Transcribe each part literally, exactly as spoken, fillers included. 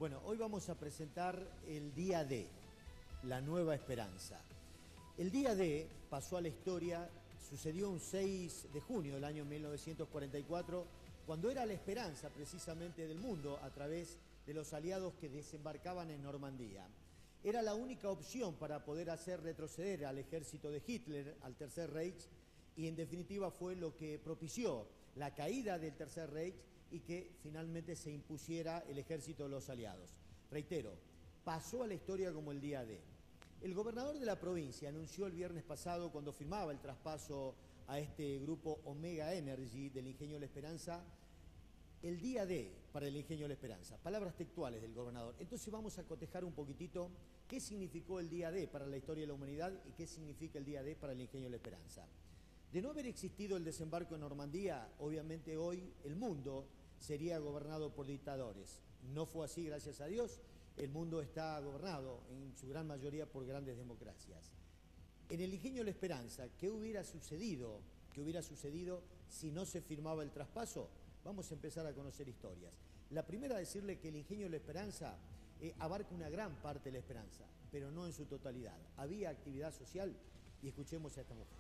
Bueno, hoy vamos a presentar el Día D, la nueva esperanza. El Día D pasó a la historia, sucedió un seis de junio del año mil novecientos cuarenta y cuatro, cuando era la esperanza precisamente del mundo a través de los aliados que desembarcaban en Normandía. Era la única opción para poder hacer retroceder al ejército de Hitler, al Tercer Reich, y en definitiva fue lo que propició la caída del Tercer Reich y que finalmente se impusiera el ejército de los aliados. Reitero, pasó a la historia como el Día D. El gobernador de la provincia anunció el viernes pasado, cuando firmaba el traspaso a este grupo Omega Energy del Ingenio La Esperanza, el Día D para el Ingenio La Esperanza. Palabras textuales del gobernador. Entonces vamos a cotejar un poquitito qué significó el Día D para la historia de la humanidad y qué significa el Día D para el Ingenio La Esperanza. De no haber existido el desembarco en Normandía, obviamente hoy el mundo sería gobernado por dictadores. No fue así, gracias a Dios. El mundo está gobernado en su gran mayoría por grandes democracias. En el Ingenio La Esperanza, ¿qué hubiera sucedido? ¿Qué hubiera sucedido si no se firmaba el traspaso? Vamos a empezar a conocer historias. La primera, decirle que el Ingenio La Esperanza eh, abarca una gran parte de la esperanza, pero no en su totalidad. Había actividad social y escuchemos a esta mujer.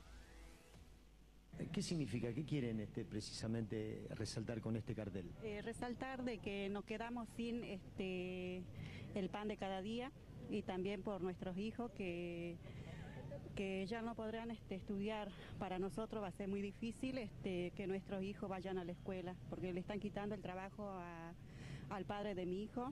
¿Qué significa? ¿Qué quieren este, precisamente resaltar con este cartel? Eh, resaltar de que nos quedamos sin este, el pan de cada día y también por nuestros hijos que, que ya no podrán este, estudiar. Para nosotros va a ser muy difícil este, que nuestros hijos vayan a la escuela porque le están quitando el trabajo a, al padre de mi hijo.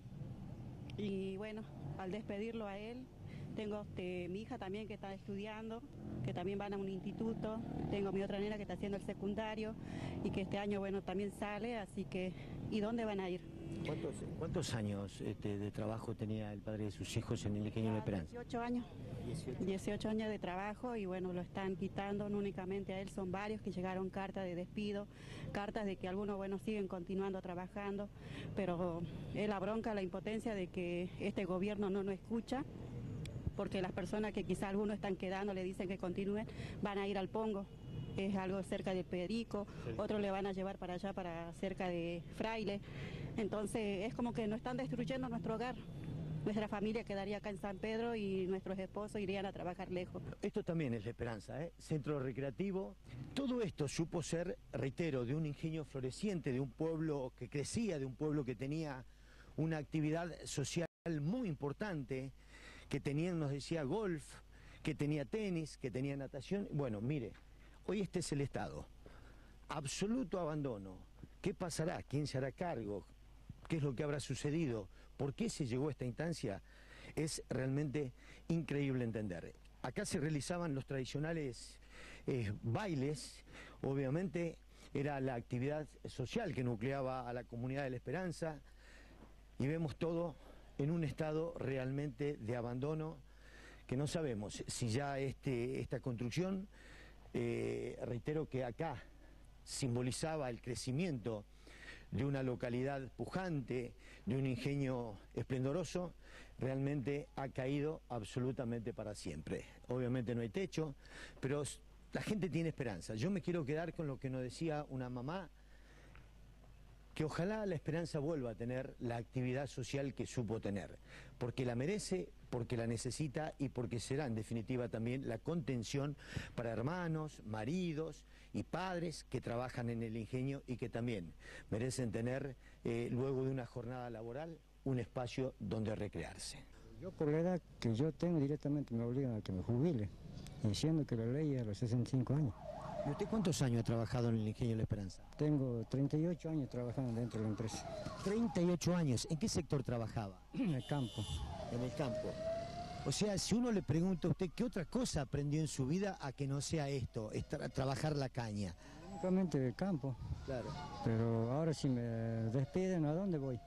Y bueno, al despedirlo a él, tengo este, mi hija también que está estudiando, que también van a un instituto, tengo mi otra nena que está haciendo el secundario y que este año, bueno, también sale, así que, ¿y dónde van a ir? ¿Cuántos, cuántos años este, de trabajo tenía el padre de sus hijos en el Ingenio La Esperanza? dieciocho años. dieciocho. dieciocho años de trabajo y bueno, lo están quitando, no únicamente a él, son varios que llegaron cartas de despido, cartas de que algunos, bueno, siguen continuando trabajando, pero es la bronca, la impotencia de que este gobierno no nos escucha, porque las personas que quizá algunos están quedando le dicen que continúen, van a ir al Pongo, es algo cerca de Perico, sí. Otros le van a llevar para allá, para cerca de Fraile, entonces es como que nos están destruyendo nuestro hogar. Nuestra familia quedaría acá en San Pedro y nuestros esposos irían a trabajar lejos. Esto también es La Esperanza, ¿eh? Centro recreativo. Todo esto supo ser, reitero, de un ingenio floreciente, de un pueblo que crecía, de un pueblo que tenía una actividad social muy importante, que tenía, nos decía, golf, que tenía tenis, que tenía natación. Bueno, mire, hoy este es el estado. Absoluto abandono. ¿Qué pasará? ¿Quién se hará cargo? ¿Qué es lo que habrá sucedido? ¿Por qué se llegó a esta instancia? Es realmente increíble entender. Acá se realizaban los tradicionales eh, bailes, obviamente era la actividad social que nucleaba a la comunidad de La Esperanza, y vemos todo en un estado realmente de abandono, que no sabemos si ya este, esta construcción, eh, reitero que acá simbolizaba el crecimiento de una localidad pujante, de un ingenio esplendoroso, realmente ha caído absolutamente para siempre. Obviamente no hay techo, pero la gente tiene esperanza. Yo me quiero quedar con lo que nos decía una mamá, que ojalá La Esperanza vuelva a tener la actividad social que supo tener, porque la merece, porque la necesita y porque será en definitiva también la contención para hermanos, maridos y padres que trabajan en el ingenio y que también merecen tener, eh, luego de una jornada laboral, un espacio donde recrearse. Yo por la edad que yo tengo directamente me obligan a que me jubile, diciendo que la ley es a los sesenta y cinco años. ¿Y usted cuántos años ha trabajado en el Ingenio La Esperanza? Tengo treinta y ocho años trabajando dentro de la empresa. treinta y ocho años. ¿En qué sector trabajaba? En el campo. En el campo. O sea, si uno le pregunta a usted qué otra cosa aprendió en su vida a que no sea esto, es tra trabajar la caña. Únicamente del campo. Claro. Pero ahora si me despiden, ¿a dónde voy?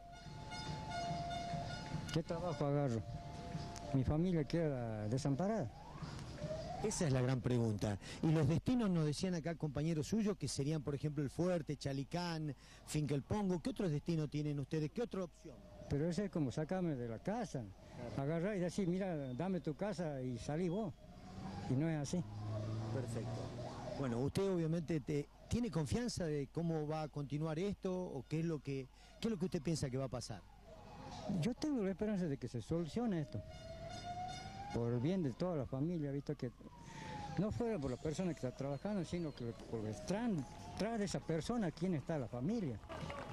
¿Qué trabajo agarro? Mi familia queda desamparada. Esa es la gran pregunta. Y los destinos, nos decían acá compañeros suyos, que serían, por ejemplo, El Fuerte, Chalicán, Finca El Pongo. ¿Qué otros destinos tienen ustedes? ¿Qué otra opción? Pero eso es como sacarme de la casa. Claro. Agarrar y decir, mira, dame tu casa y salí vos. Y no es así. Perfecto. Bueno, usted obviamente te, ¿tiene confianza de cómo va a continuar esto o qué es lo que, qué es lo que usted piensa que va a pasar? Yo tengo la esperanza de que se solucione esto, por el bien de toda la familia, visto que no fuera por la persona que está trabajando, sino que por detrás de esa persona, ¿quién está la familia?